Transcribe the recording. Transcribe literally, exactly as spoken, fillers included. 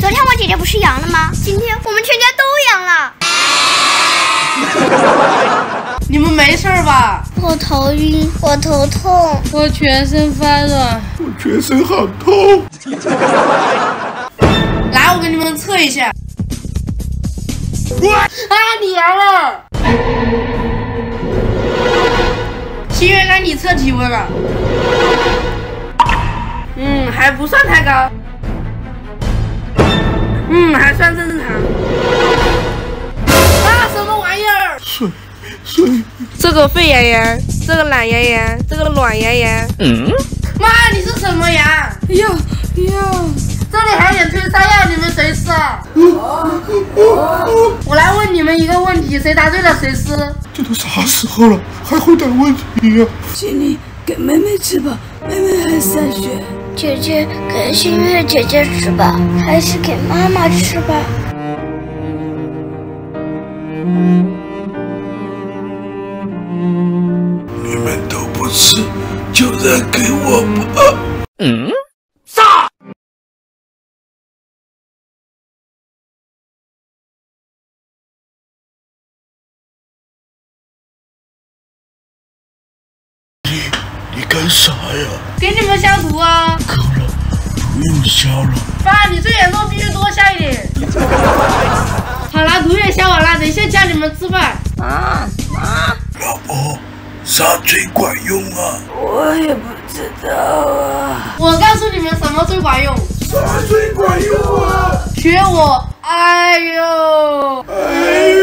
昨天我姐姐不是阳了吗？今天我们全家都阳了。 你们没事吧？ 我头晕，我头痛， 我全身发软， 我全身好痛。 来，我给你们测一下。啊，你阳了！心月，该你测体温了。嗯，还不算太高。嗯，还算正常。啊，什么玩意儿？ 水水。 这个肺炎炎，这个懒炎炎，这个卵炎炎。嗯。妈，你是什么炎？ 呀呀！ 这里还有退烧药，你们谁吃啊？我来问你们一个问题，谁答对了谁吃。 这都啥时候了，还会答问题呀、啊？ 请你给妹妹吃吧，妹妹还上学。 姐姐给心月姐姐吃吧，还是给妈妈吃吧？ 你们都不吃，就让给我吧。嗯。你干啥呀？ 给你们消毒啊！ 够了，不用消了。 爸，你最严重必须多消一点。好了，毒也消完了，等一下叫你们吃饭。啊啊！老婆，啥最管用啊？ 我也不知道啊。 我告诉你们什么最管用？ 啥最管用啊？ 学我，哎呦， 哎呦。